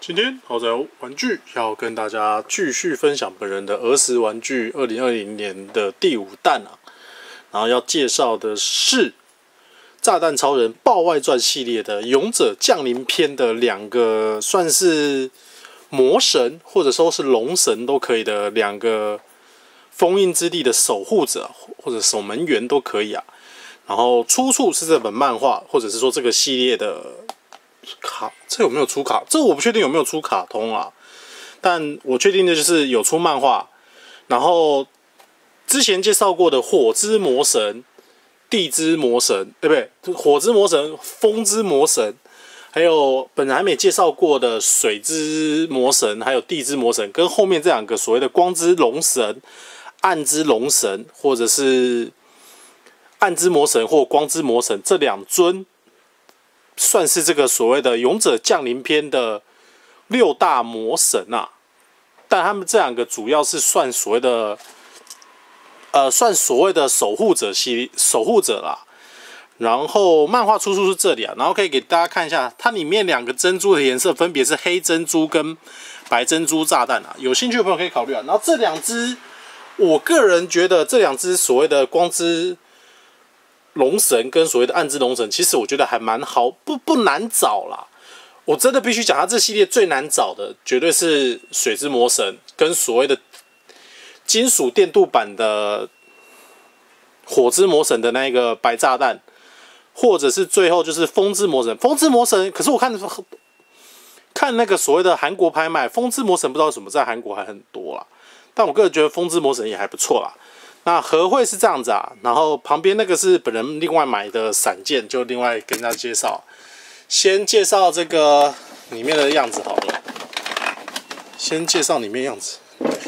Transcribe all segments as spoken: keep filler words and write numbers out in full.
今天豪宅玩具要跟大家继续分享本人的儿时玩具二零二零年的第五弹啊，然后要介绍的是《炸弹超人爆外传》系列的勇者降临篇的两个算是魔神或者说是龙神都可以的两个封印之地的守护者或者守门员都可以啊。然后出处是这本漫画，或者是说这个系列的卡，这有没有出卡？这我不确定有没有出卡通啊，但我确定的就是有出漫画。然后之前介绍过的火之魔神、地之魔神，对不对？火之魔神、风之魔神，还有本来还没介绍过的水之魔神，还有地之魔神，跟后面这两个所谓的光之龙神、暗之龙神，或者是暗之魔神或光之魔神这两尊。算是这个所谓的勇者降临篇的六大魔神啊，但他们这两个主要是算所谓的，呃，算所谓的守护者系列守护者啦。然后漫画出处是这里啊，然后可以给大家看一下，它里面两个珍珠的颜色分别是黑珍珠跟白珍珠炸弹啊，有兴趣的朋友可以考虑啊。然后这两只，我个人觉得这两只所谓的光之龙神跟所谓的暗之龙神，其实我觉得还蛮好，不不难找啦。我真的必须讲，它这系列最难找的绝对是水之魔神跟所谓的金属电镀版的火之魔神的那个白炸弹，或者是最后就是风之魔神。风之魔神，可是我看看那个所谓的韩国拍卖，风之魔神不知道为什么在韩国还很多啦，但我个人觉得风之魔神也还不错啦。那和会是这样子啊，然后旁边那个是本人另外买的散件，就另外跟大家介绍。先介绍这个里面的样子好了，先介绍里面样子。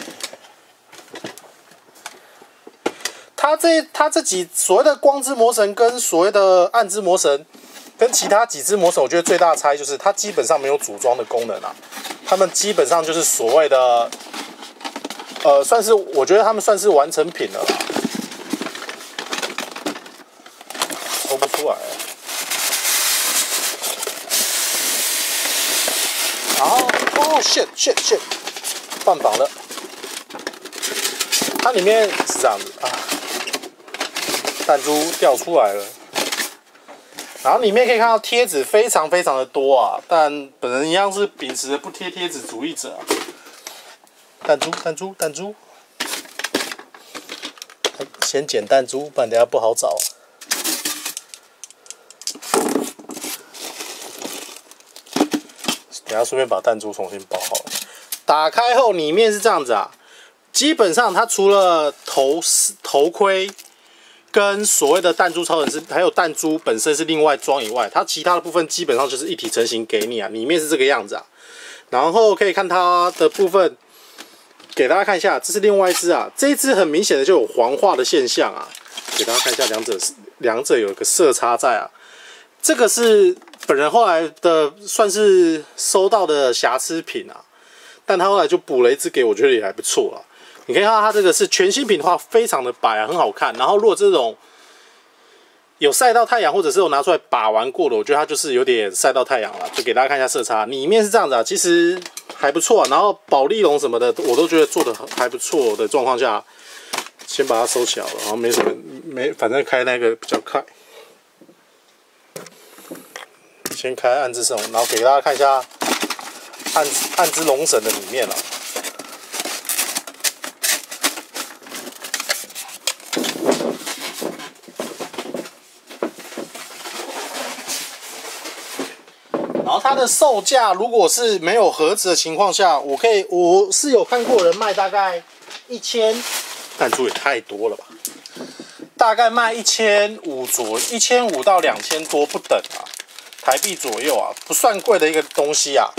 他这他这几所谓的光之魔神跟所谓的暗之魔神，跟其他几只魔神，我觉得最大的差异就是它基本上没有组装的功能啊，他们基本上就是所谓的。呃，算是我觉得他们算是完成品了啦，抽不出来。然后，哦 ，shit shit shit， 放榜了。它里面是这样子啊，弹珠掉出来了。然后里面可以看到贴纸非常非常的多啊，但本人一样是秉持不贴贴纸主义者啊。弹珠，弹珠，弹珠，先捡弹珠，不然等下不好找。等下顺便把弹珠重新包好了。打开后里面是这样子啊，基本上它除了头头盔跟所谓的弹珠超人是，还有弹珠本身是另外装以外，它其他的部分基本上就是一体成型给你啊，里面是这个样子啊。然后可以看它的部分。给大家看一下，这是另外一只啊，这一只很明显的就有黄化的现象啊，给大家看一下，两者两者有一个色差在啊，这个是本人后来的算是收到的瑕疵品啊，但他后来就补了一只给我，觉得也还不错啊。你可以看到它这个是全新品的话，非常的白啊，很好看。然后如果这种有晒到太阳，或者是有拿出来把玩过的，我觉得它就是有点晒到太阳了，就给大家看一下色差。里面是这样子啊，其实。还不错、啊，然后保利龙什么的，我都觉得做的还不错的状况下，先把它收起来了，然后没什么没，反正开那个比较快。先开暗之神，然后给大家看一下暗暗之龙神的里面了。然后它的售价，如果是没有盒子的情况下，我可以，我是有看过人卖大概一千，弹珠也太多了吧？大概卖一千五左，一千五到两千多不等啊，台币左右啊，不算贵的一个东西啊。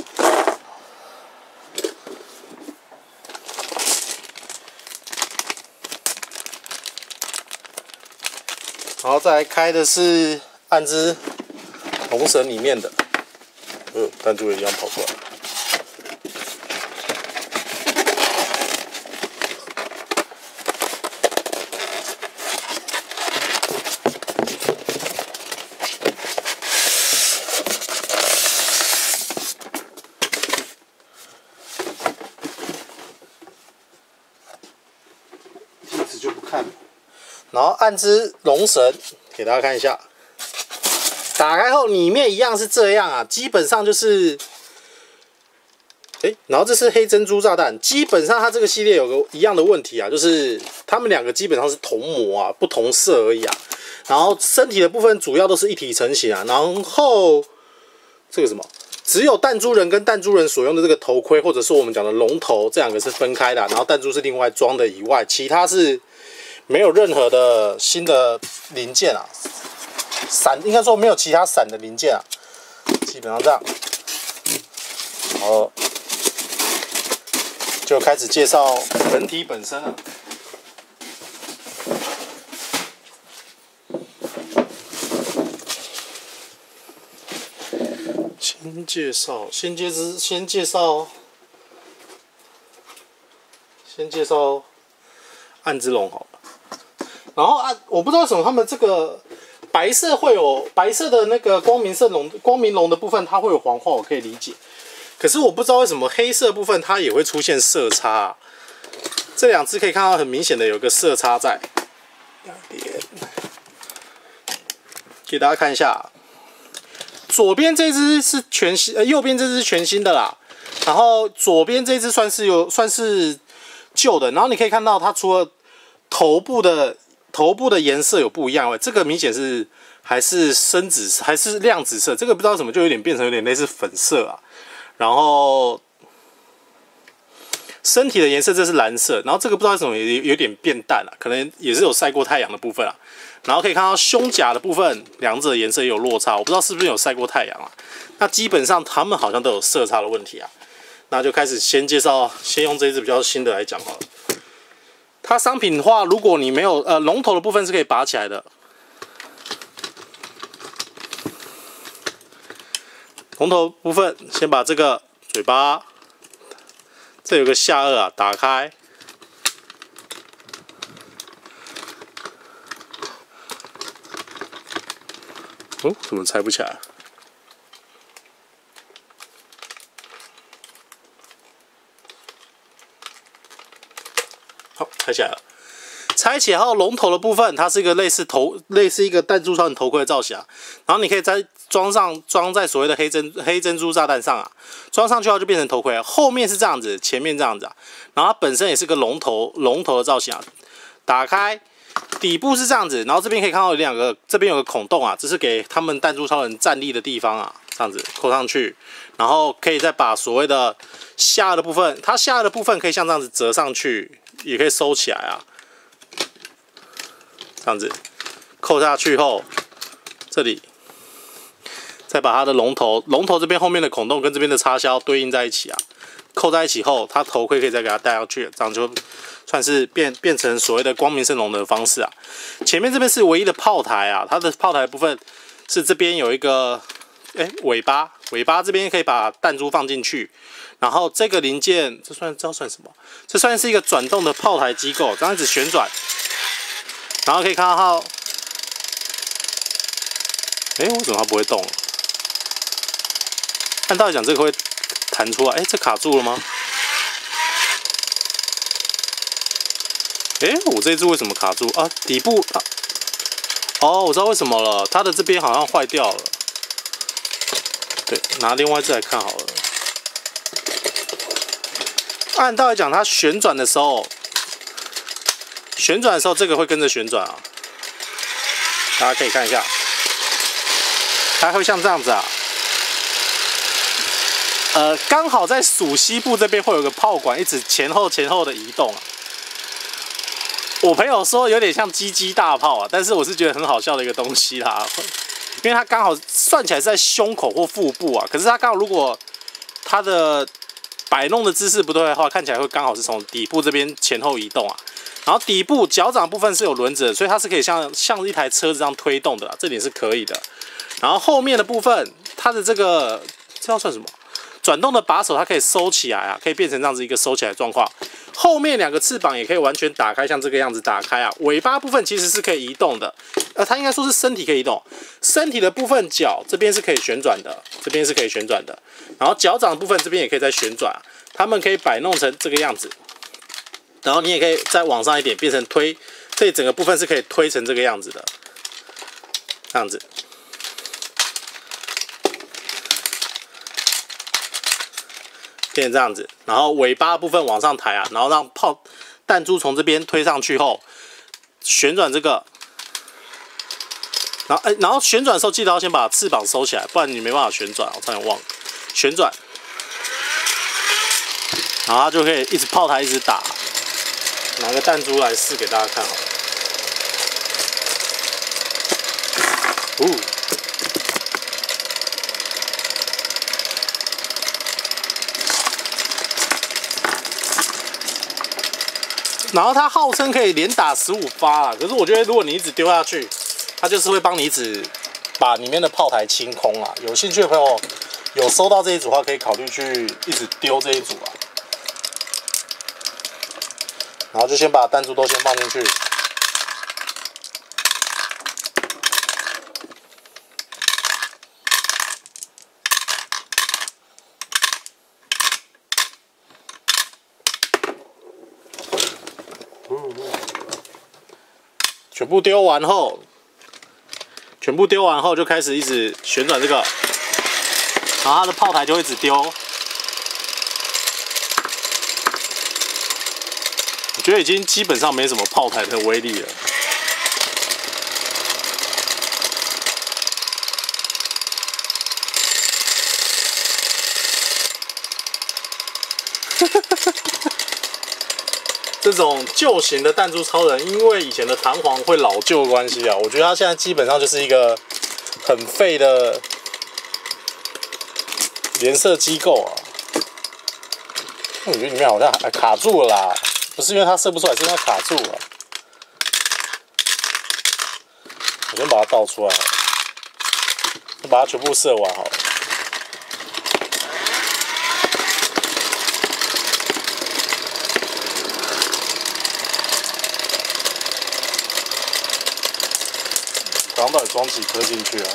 然后再来开的是暗之龙神里面的。呃，弹珠也一样跑出来。 然后按支龙绳给大家看一下，打开后里面一样是这样啊，基本上就是。 哎，然后这是黑珍珠炸弹，基本上它这个系列有个一样的问题啊，就是它们两个基本上是同模啊，不同色而已啊。然后身体的部分主要都是一体成型啊。然后这个什么，只有弹珠人跟弹珠人所用的这个头盔，或者是我们讲的龙头，这两个是分开的、啊，然后弹珠是另外装的以外，其他是没有任何的新的零件啊，闪应该说没有其他闪的零件啊，基本上这样。好。 就开始介绍本体本身了。先介绍，先介之，先介绍，先介绍暗之龙好了。然后暗，我不知道为什么他们这个白色会有白色的那个光明圣龙、光明龙的部分，它会有黄化，我可以理解。 可是我不知道为什么黑色部分它也会出现色差、啊，这两只可以看到很明显的有个色差在。两点，给大家看一下，左边这只是全新，呃，右边这只是全新的啦。然后左边这只算是有算是旧的，然后你可以看到它除了头部的头部的颜色有不一样外，这个明显是还是深紫还是亮紫色，这个不知道怎么就有点变成有点类似粉色啊。 然后身体的颜色这是蓝色，然后这个不知道为什么也有点变淡了、啊，可能也是有晒过太阳的部分啊。然后可以看到胸甲的部分，两者的颜色也有落差，我不知道是不是有晒过太阳啊。那基本上他们好像都有色差的问题啊。那就开始先介绍，先用这一支比较新的来讲好了。它商品的话，如果你没有呃龙头的部分是可以拔起来的。 龙头部分，先把这个嘴巴，这有个下颚啊，打开。哦，怎么拆不起来？好，拆起来了。拆起来后，龙头的部分，它是一个类似头，类似一个弹珠超人头盔的造型啊。然后你可以在 装上装在所谓的黑珍黑珍珠炸弹上啊，装上去后就变成头盔了。后面是这样子，前面这样子啊，然后它本身也是个龙头龙头的造型啊。打开底部是这样子，然后这边可以看到有两个，这边有个孔洞啊，这是给他们弹珠超人站立的地方啊，这样子扣上去，然后可以再把所谓的下颚的部分，它下颚的部分可以像这样子折上去，也可以收起来啊，这样子扣下去后，这里。 再把它的龙头，龙头这边后面的孔洞跟这边的插销对应在一起啊，扣在一起后，它头盔可以再给它戴上去，这样就算是变变成所谓的光明圣龙的方式啊。前面这边是唯一的炮台啊，它的炮台部分是这边有一个，哎、欸，尾巴，尾巴这边可以把弹珠放进去，然后这个零件，这算这算什么？这算是一个转动的炮台机构，这样子旋转，然后可以看到它，哎、欸，为什么它不会动？ 按道理讲，这个会弹出来。哎、欸，这卡住了吗？哎、欸，我这一只为什么卡住啊？底部啊，哦，我知道为什么了，它的这边好像坏掉了。对，拿另外一只来看好了。按道理讲，它旋转的时候，旋转的时候这个会跟着旋转啊。大家可以看一下，它会像这样子啊。 呃，刚好在属西部这边会有个炮管，一直前后前后的移动啊。我朋友说有点像鸡鸡大炮啊，但是我是觉得很好笑的一个东西啦，因为它刚好算起来是在胸口或腹部啊，可是它刚好如果它的摆弄的姿势不对的话，看起来会刚好是从底部这边前后移动啊。然后底部脚掌部分是有轮子的，所以它是可以像像一台车子这样推动的啦，这点是可以的。然后后面的部分，它的这个这要算什么？ 转动的把手，它可以收起来啊，可以变成这样子一个收起来的状况。后面两个翅膀也可以完全打开，像这个样子打开啊。尾巴部分其实是可以移动的，呃，它应该说是身体可以移动。身体的部分脚这边是可以旋转的，这边是可以旋转的。然后脚掌的部分这边也可以再旋转，它们可以摆弄成这个样子。然后你也可以再往上一点，变成推这整个部分是可以推成这个样子的，这样子。变成这样子，然后尾巴部分往上抬啊，然后让炮弹珠从这边推上去后，旋转这个。然后，哎，然后旋转的时候记得要先把翅膀收起来，不然你没办法旋转。我差点忘了，旋转，然后它就可以一直炮台一直打。拿个弹珠来试给大家看好了。哦，然后它号称可以连打十五发啦，可是我觉得如果你一直丢下去。它就是会帮你一直把里面的炮台清空啊！有兴趣的朋友有收到这一组的话，可以考虑去一直丢这一组啊。然后就先把弹珠都先放进去，全部丢完后。全部丢完后，就开始一直旋转这个，然后它的炮台就会一直丢。我觉得已经基本上没什么炮台的威力了。这种旧型的弹珠超人，因为以前的弹簧会老旧的关系啊，我觉得它现在基本上就是一个很废的连射机构啊。我觉得里面好像还卡住了啦，不是因为它射不出来，是因为它卡住了。我先把它倒出来，就把它全部射完好了。刚到底装几颗进去啊？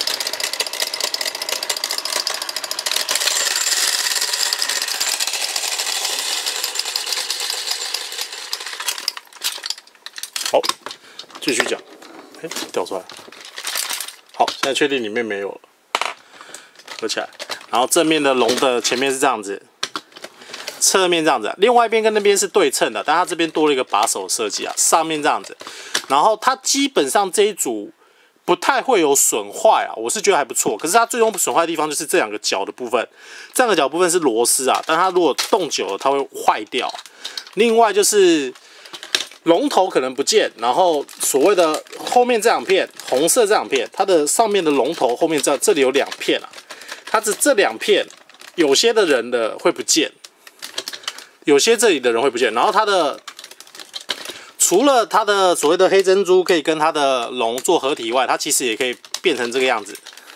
好，继续讲。哎，掉出来。好，现在确定里面没有了，合起来。然后正面的龙的前面是这样子，侧面这样子，另外一边跟那边是对称的，但它这边多了一个把手设计啊，上面这样子。然后它基本上这一组。不太会有损坏啊，我是觉得还不错。可是它最终损坏的地方就是这两个角的部分，这两个角部分是螺丝啊，但它如果动久了，它会坏掉。另外就是龙头可能不见，然后所谓的后面这两片红色这两片，它的上面的龙头后面这这里有两片啊，它是这两片，有些的人的会不见，有些这里的人会不见，然后它的。除了它的所谓的黑珍珠可以跟它的龙做合体以外，它其实也可以变成这个样子。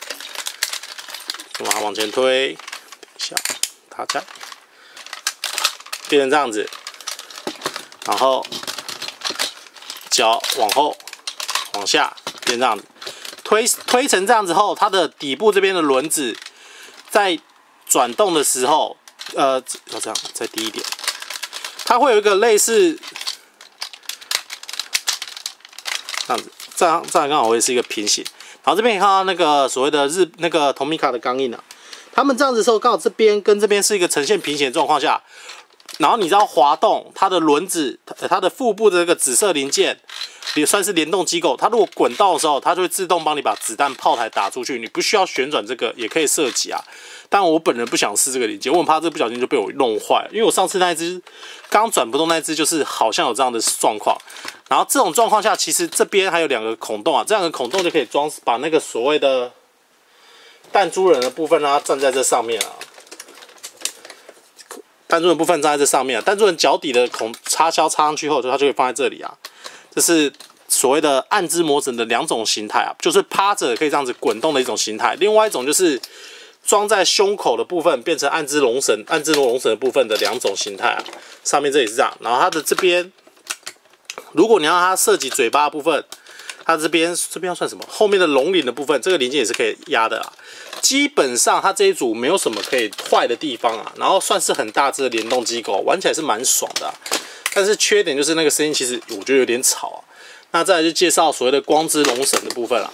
把它往前推，等一下，它在变成这样子，然后脚往后、往下变这样子，推推成这样子后，它的底部这边的轮子在转动的时候，呃，要这样再低一点，它会有一个类似。这样子，这样这样刚好会是一个平行，然后这边你看到那个所谓的日那个同米卡的钢印啊，他们这样子的时候，刚好这边跟这边是一个呈现平行的状况下，然后你只要滑动它的轮子，它的腹部的这个紫色零件，也算是联动机构，它如果滚到的时候，它就会自动帮你把子弹炮台打出去，你不需要旋转这个也可以射击啊。但我本人不想试这个零件，我很怕这不小心就被我弄坏，因为我上次那一只刚转不动那一只就是好像有这样的状况。然后这种状况下，其实这边还有两个孔洞啊，这两个孔洞就可以装把那个所谓的弹珠人的部分让它站在这上面啊。弹珠人部分站在这上面啊，弹珠人脚底的孔插销插上去后，它就会放在这里啊。这是所谓的暗之魔神的两种形态啊，就是趴着可以这样子滚动的一种形态，另外一种就是装在胸口的部分变成暗之龙神、暗之龙神的部分的两种形态啊。上面这里是这样，然后它的这边。如果你让它射击嘴巴的部分，它这边这边要算什么？后面的龙鳞的部分，这个零件也是可以压的啊。基本上它这一组没有什么可以坏的地方啊，然后算是很大只的联动机构，玩起来是蛮爽的啊。但是缺点就是那个声音，其实我觉得有点吵啊。 那再来就介绍所谓的光之龙神的部分了。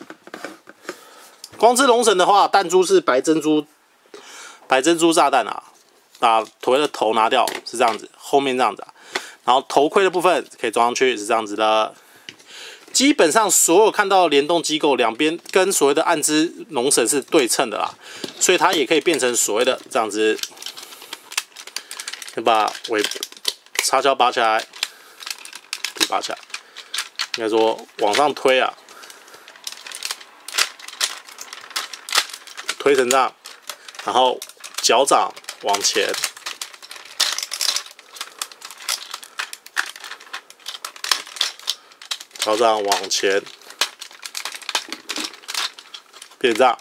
光之龙神的话，弹珠是白珍珠，白珍珠炸弹啊，把头的头拿掉是这样子，后面这样子啊，然后头盔的部分可以装上去是这样子的。基本上所有看到的联动机构两边跟所谓的暗之龙神是对称的啦，所以它也可以变成所谓的这样子，先把尾插销拔起来，拔起来，应该说往上推啊，推成这样，然后脚掌往前。脚掌往前，变这样。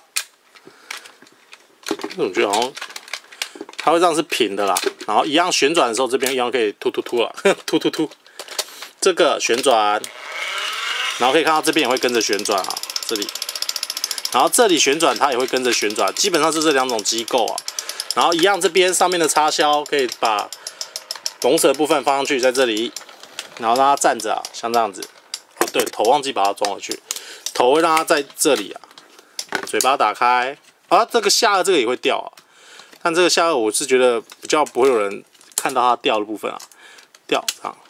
我觉得好像它会这样是平的啦，然后一样旋转的时候，这边一样可以突突突了，突突突。这个旋转，然后可以看到这边也会跟着旋转啊，这里，然后这里旋转它也会跟着旋转，基本上是这两种机构啊。然后一样这边上面的插销可以把龙舌部分放上去，在这里，然后让它站着啊，像这样子。对，头忘记把它装回去，头会让它在这里啊，嘴巴打开啊，这个下颚这个也会掉啊，但这个下颚我是觉得比较不会有人看到它掉的部分啊，掉这样，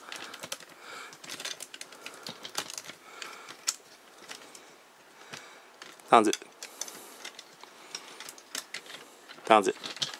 这样子，这样子，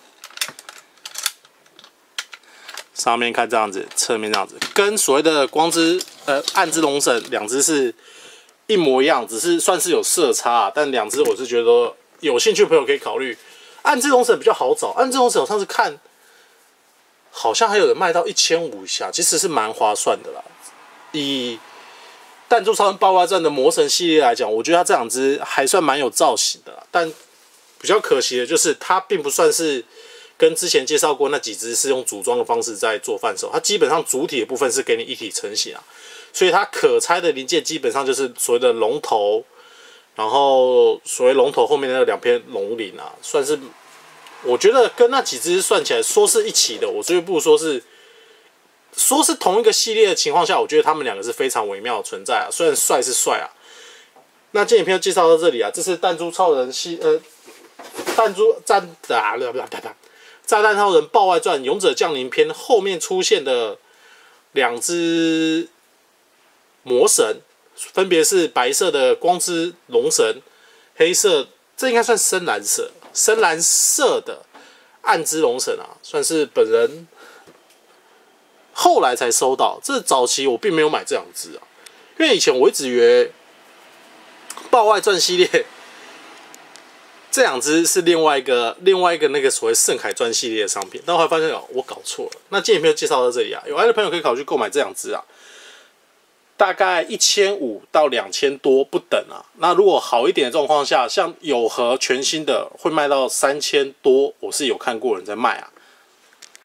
上面看这样子，侧面这样子，跟所谓的光之呃暗之龙神两只是一模一样，只是算是有色差、啊，但两只我是觉得有兴趣的朋友可以考虑。暗之龙神比较好找，暗之龙神我上次看好像还有人卖到一千五以下，其实是蛮划算的啦。以弹珠超人爆发战的魔神系列来讲，我觉得它这两只还算蛮有造型的啦，但比较可惜的就是它并不算是。跟之前介绍过那几只是用组装的方式在做贩售，它基本上主体的部分是给你一体成型啊，所以它可拆的零件基本上就是所谓的龙头，然后所谓龙头后面的那两片龙鳞啊，算是我觉得跟那几只算起来说是一起的，我所以不如说是说是同一个系列的情况下，我觉得他们两个是非常微妙的存在啊，虽然帅是帅啊。那这影片就介绍到这里啊，这是弹珠超人系呃弹珠战啊不不不不。炸弹超人爆外传勇者降临篇后面出现的两只魔神，分别是白色的光之龙神，黑色这应该算深蓝色，深蓝色的暗之龙神啊，算是本人后来才收到。这早期我并没有买这两只啊，因为以前我一直以为爆外传系列。这两只是另外一个另外一个那个所谓圣凯传系列的商品，但后来发现哦，我搞错了。那今天影片介绍到这里啊，有爱的朋友可以考虑购买这两只啊，大概一千五到两千多不等啊。那如果好一点的状况下，像有盒全新的会卖到三千多，我是有看过人在卖啊。